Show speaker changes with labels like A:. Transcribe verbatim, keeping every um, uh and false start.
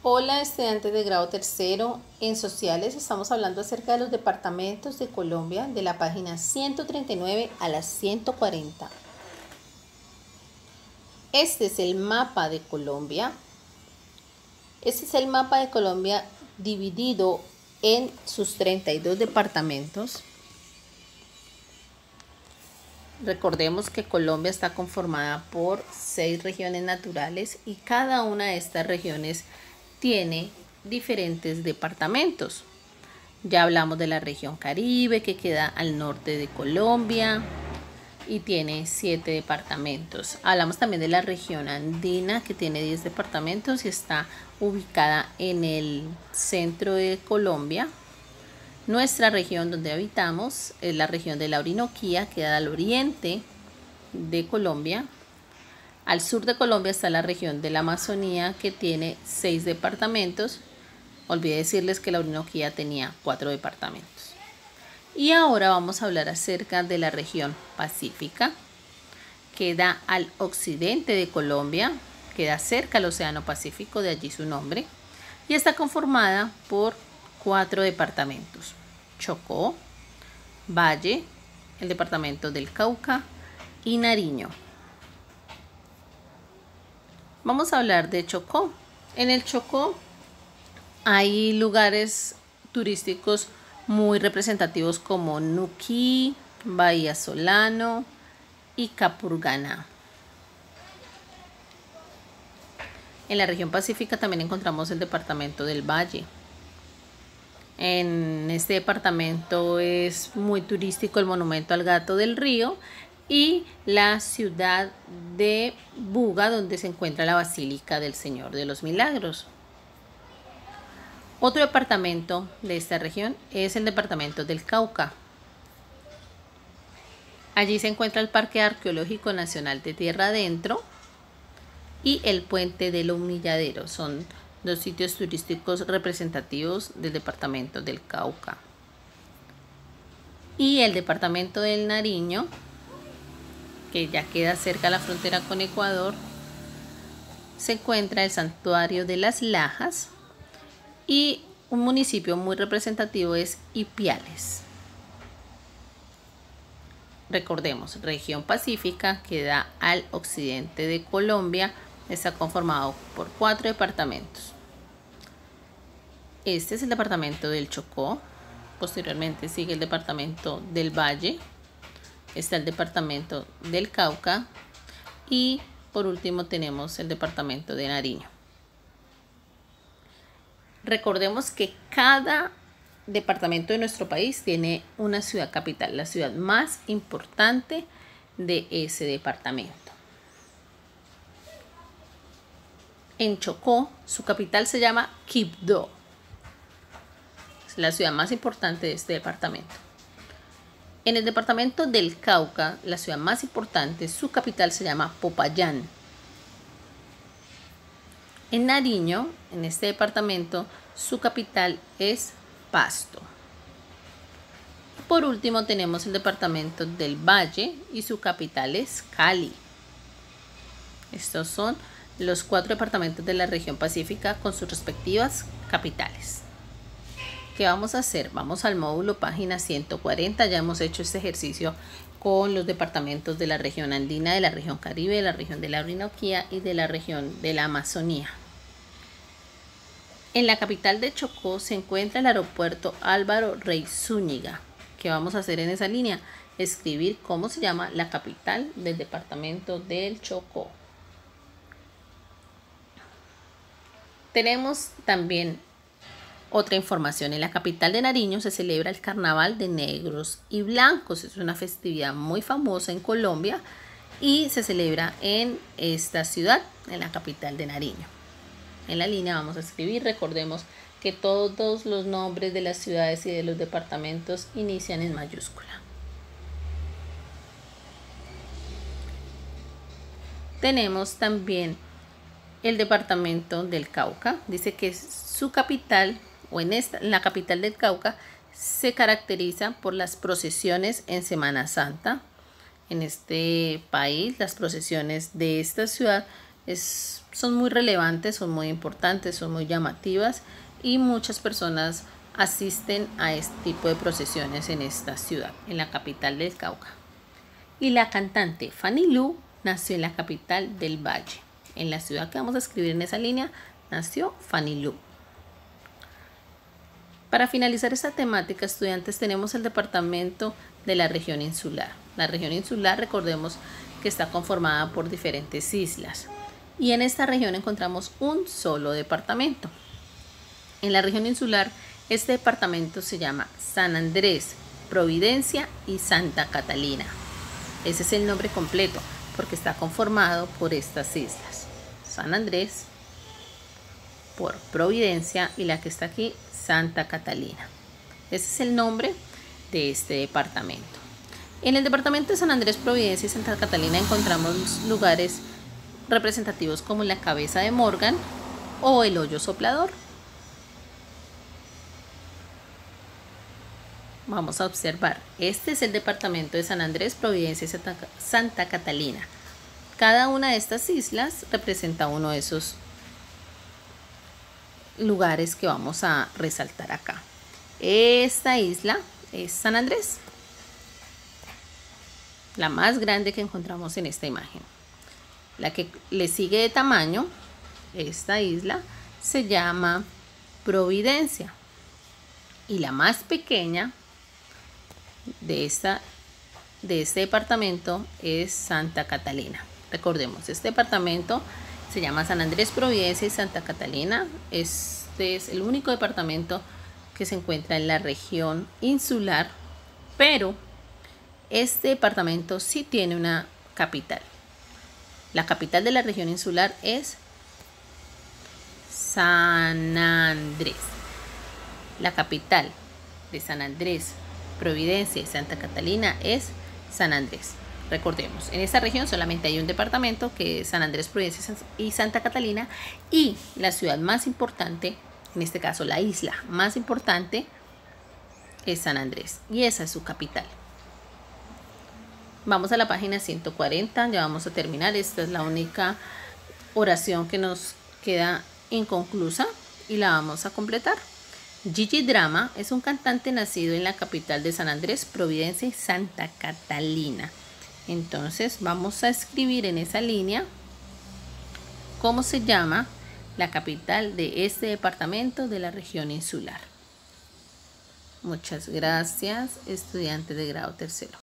A: Hola estudiantes de grado tercero, en sociales estamos hablando acerca de los departamentos de Colombia de la página ciento treinta y nueve a la ciento cuarenta. Este es el mapa de Colombia. Este es el mapa de Colombia dividido en sus treinta y dos departamentos. Recordemos que Colombia está conformada por seis regiones naturales y cada una de estas regiones tiene diferentes departamentos. Ya hablamos de la región Caribe, que queda al norte de Colombia y tiene siete departamentos. Hablamos también de la región andina, que tiene diez departamentos y está ubicada en el centro de Colombia. Nuestra región donde habitamos es la región de la Orinoquía, que queda al oriente de Colombia. Al sur de Colombia está la región de la Amazonía, que tiene seis departamentos. Olvidé decirles que la Orinoquía tenía cuatro departamentos. Y ahora vamos a hablar acerca de la región pacífica, que da al occidente de Colombia, queda cerca al Océano Pacífico, de allí su nombre, y está conformada por cuatro departamentos: Chocó, Valle, el departamento del Cauca y Nariño. Vamos a hablar de Chocó. En el Chocó hay lugares turísticos muy representativos como Nuquí, Bahía Solano y Capurganá. En la región pacífica también encontramos el departamento del Valle. En este departamento es muy turístico el monumento al Gato del Río y la ciudad de Buga, donde se encuentra la Basílica del Señor de los Milagros. Otro departamento de esta región es el departamento del Cauca. Allí se encuentra el Parque Arqueológico Nacional de Tierra Adentro y el Puente del Humilladero. Son dos sitios turísticos representativos del departamento del Cauca. Y el departamento del Nariño, que ya queda cerca de la frontera con Ecuador, se encuentra el Santuario de las Lajas y un municipio muy representativo es Ipiales. Recordemos, región pacífica, que da al occidente de Colombia, está conformado por cuatro departamentos. Este es el departamento del Chocó, posteriormente sigue el departamento del Valle, está el departamento del Cauca y por último tenemos el departamento de Nariño. Recordemos que cada departamento de nuestro país tiene una ciudad capital, la ciudad más importante de ese departamento. En Chocó, su capital se llama Quibdó. Es la ciudad más importante de este departamento. En el departamento del Cauca, la ciudad más importante, su capital se llama Popayán. En Nariño, en este departamento, su capital es Pasto. Por último tenemos el departamento del Valle y su capital es Cali. Estos son los cuatro departamentos de la región pacífica con sus respectivas capitales. ¿Qué vamos a hacer? Vamos al módulo página ciento cuarenta. Ya hemos hecho este ejercicio con los departamentos de la región andina, de la región Caribe, de la región de la Orinoquía y de la región de la Amazonía. En la capital de Chocó se encuentra el aeropuerto Álvaro Rey Zúñiga. ¿Qué vamos a hacer en esa línea? Escribir cómo se llama la capital del departamento del Chocó. Tenemos también otra información. En la capital de Nariño se celebra el Carnaval de Negros y Blancos. Es una festividad muy famosa en Colombia y se celebra en esta ciudad, en la capital de Nariño. En la línea vamos a escribir, recordemos que todos los nombres de las ciudades y de los departamentos inician en mayúscula. Tenemos también el departamento del Cauca. Dice que su capital, o en, esta, en la capital del Cauca, se caracteriza por las procesiones en Semana Santa. En este país, las procesiones de esta ciudad es, son muy relevantes, son muy importantes, son muy llamativas y muchas personas asisten a este tipo de procesiones en esta ciudad, en la capital del Cauca. Y la cantante Fanny Lu nació en la capital del Valle. En la ciudad que vamos a escribir en esa línea, nació Fanny Lu. Para finalizar esta temática, estudiantes, tenemos el departamento de la región insular. La región insular, recordemos que está conformada por diferentes islas. Y en esta región encontramos un solo departamento. En la región insular, este departamento se llama San Andrés, Providencia y Santa Catalina. Ese es el nombre completo porque está conformado por estas islas. San Andrés, por Providencia y la que está aquí, Santa Catalina. Ese es el nombre de este departamento. En el departamento de San Andrés, Providencia y Santa Catalina encontramos lugares representativos como la Cabeza de Morgan o el Hoyo Soplador. Vamos a observar, este es el departamento de San Andrés, Providencia y Santa, Santa Catalina. Cada una de estas islas representa uno de esos lugares que vamos a resaltar acá. Esta isla es San Andrés, la más grande que encontramos en esta imagen. La que le sigue de tamaño, esta isla, se llama Providencia. Y la más pequeña de, esta, de este departamento es Santa Catalina. Recordemos, este departamento se llama San Andrés, Providencia y Santa Catalina. Este es el único departamento que se encuentra en la región insular, pero este departamento sí tiene una capital. La capital de la región insular es San Andrés. La capital de San Andrés, Providencia y Santa Catalina es San Andrés. Recordemos, en esta región solamente hay un departamento que es San Andrés, Providencia y Santa Catalina, y la ciudad más importante, en este caso la isla más importante, es San Andrés, y esa es su capital. Vamos a la página ciento cuarenta, ya vamos a terminar. Esta es la única oración que nos queda inconclusa y la vamos a completar. Gigi Drama es un cantante nacido en la capital de San Andrés, Providencia y Santa Catalina. Entonces vamos a escribir en esa línea cómo se llama la capital de este departamento de la región insular. Muchas gracias, estudiantes de grado tercero.